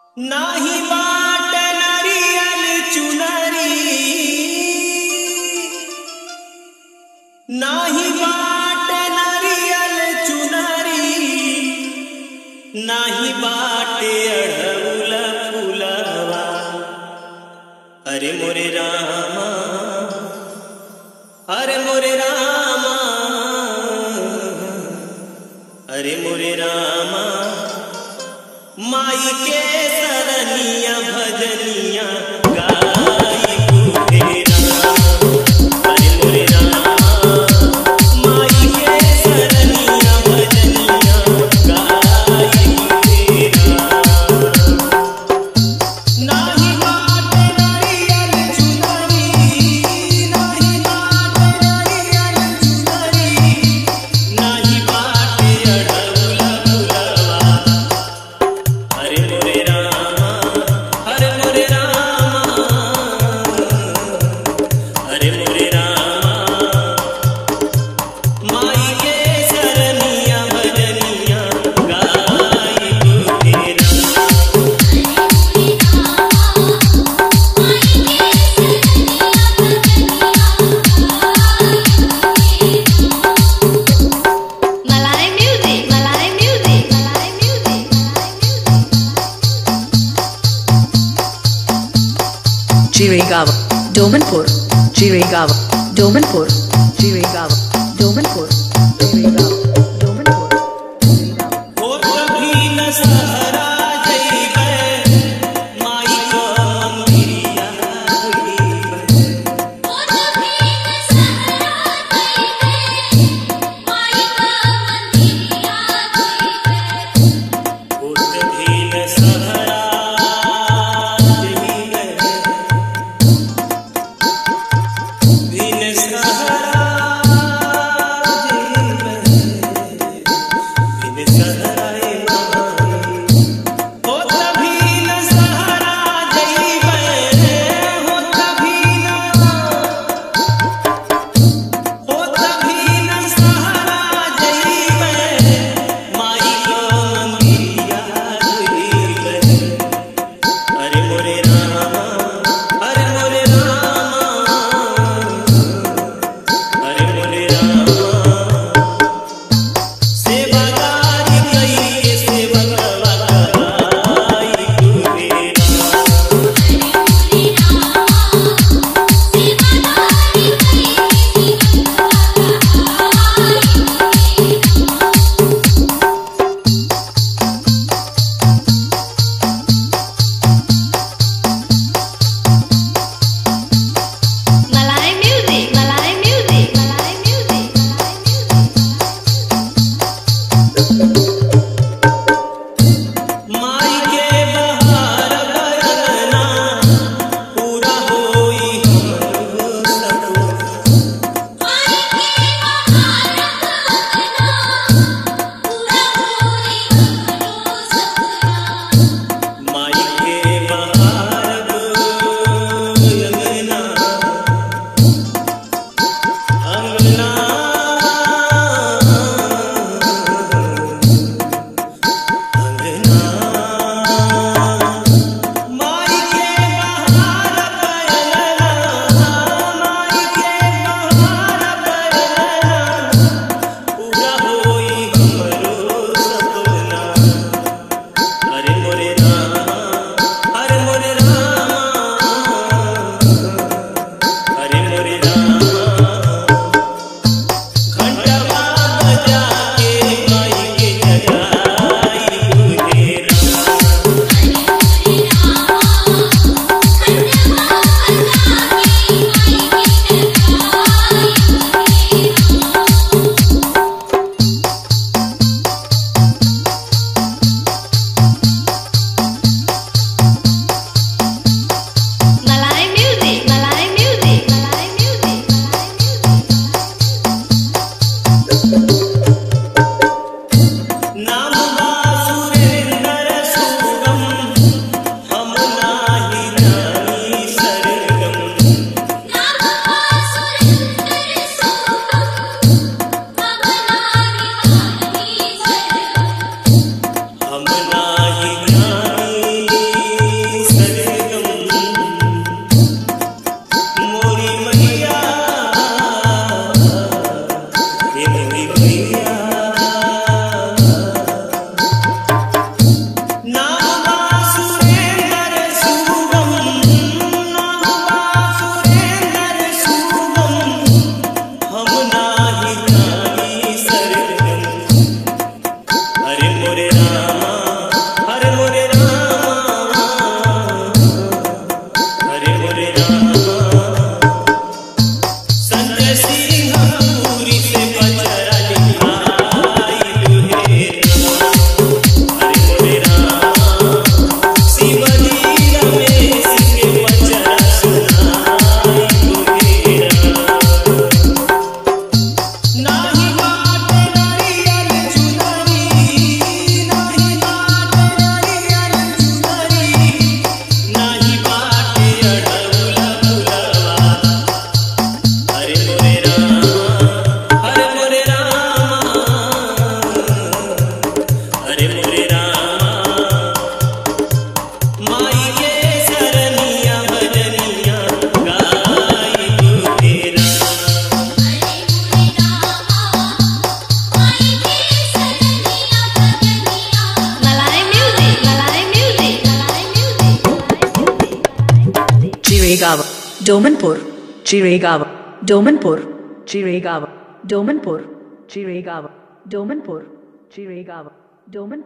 नाही बाट नरियल चुनरी, नाही बाट नरियल चुनरी, नाही बाटे अढ़उल फुलवा। अरे मोरे रामा, अरे मोरे रामा, अरे मोरे रामा, माई के सरनिया भजनिया गाई तेरा। अरे मोरे रामा, माई के सरनिया भजनिया गाई तेरा। नाही बाटे नरियल चुनरी, नाही बाटे नरियल चुनरी, नाही बाटे अढ़उल फुलवा। अरे मोरे रामा, अरे मोरे रामा, अरे मोरे रामा, माई के सरनिया भजनिया गाई तेरा। Malay music, Malay music, Malay music, Jiregawa, Domanpur, Jiregawa, Domanpur, Jiregawa, Domanpur, Jiregawa, Domanpur, Jiregawa. हो कभी न सहरा जइबे, माई का मंदिरिया जइबे। हो कभी न सहरा जइबे, भी न सहरा Jiregaon, Domanpur, Jiregaon, Domanpur, Jiregaon, Domanpur, Jiregaon, Domanpur, Jiregaon, Domanpur.